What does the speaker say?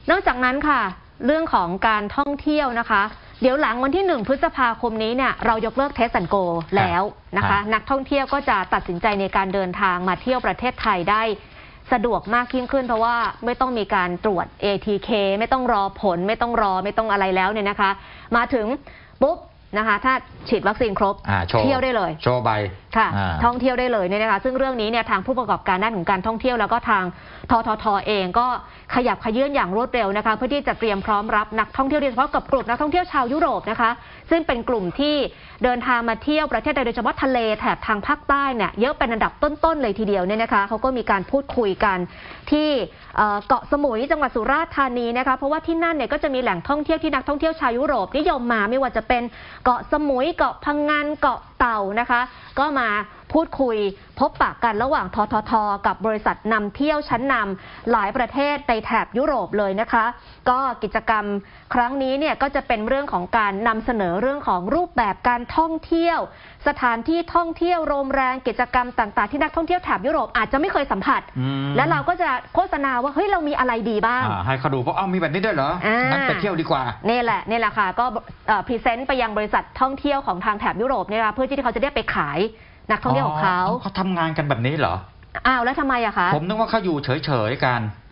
นอกจากนั้นค่ะเรื่องของการท่องเที่ยวนะคะเดี๋ยวหลังวันที่1 พฤษภาคมนี้เนี่ยเรายกเลิกเทสแอนด์โกแล้วนะคะนักท่องเที่ยวก็จะตัดสินใจในการเดินทางมาเที่ยวประเทศไทยได้สะดวกมากยิ่งขึ้นเพราะว่าไม่ต้องมีการตรวจ ATK ไม่ต้องรอผลไม่ต้องอะไรแล้วเนี่ยนะคะมาถึงปุ๊บนะคะถ้าฉีดวัคซีนครบเที่ยวได้เลยโชว์ใบค่ะท่องเที่ยวได้เลยเนี่ยนะคะซึ่งเรื่องนี้เนี่ยทางผู้ประกอบการด้านของการท่องเที่ยวแล้วก็ทางททเองก็ขยับขยื่นอย่างรวดเร็วนะคะเพื่อที่จะเตรียมพร้อมรับนักท่องเที่ยวโดยเฉพาะกับกลุ่มนักท่องเที่ยวชาวยุโรปนะคะซึ่งเป็นกลุ่มที่เดินทางมาเที่ยวประเทศไทยโดยเฉพาะทะเลแถบทางภาคใต้เนี่ยเยอะเป็นอันดับต้นๆเลยทีเดียวเนี่ยนะคะเขาก็มีการพูดคุยกันที่เกาะสมุยจังหวัดสุราษฎร์ธานีนะคะเพราะว่าที่นั่นเนี่ยก็จะมีแหล่งท่องเที่ยวที่นักท่องเที่ยวชาวยุโรปนิยมมาไม่ว่าจะเป็นเกาะสมุยเกาะพังงานเกาะเต่านะคะก็มาพูดคุยพบปะกันระหว่างทททกับบริษัทนำเที่ยวชั้นนำหลายประเทศในแถบยุโรปเลยนะคะก็กิจกรรมครั้งนี้เนี่ยก็จะเป็นเรื่องของการนำเสนอเรื่องของรูปแบบการท่องเที่ยวสถานที่ท่องเที่ยวโรงแรมกิจกรรมต่างๆที่นักท่องเที่ยวแถบยุโรปอาจจะไม่เคยสัมผัสและเราก็จะโฆษณาว่าเฮ้ยเรามีอะไรดีบ้างให้เขาดูเพราะมีแบบนี้ด้วยเหรองั้นไปเที่ยวดีกว่านี่แหละค่ะก็พรีเซนต์ไปยังบริษัทท่องเที่ยวของทางแถบยุโรปเนี่ยเพื่อที่เขาจะได้ไปขายนักท่องเที่ยวของเขาทำงานกันแบบนี้เหรอแล้วทำไมอะคะผมนึกว่าเขาอยู่เฉยๆกัน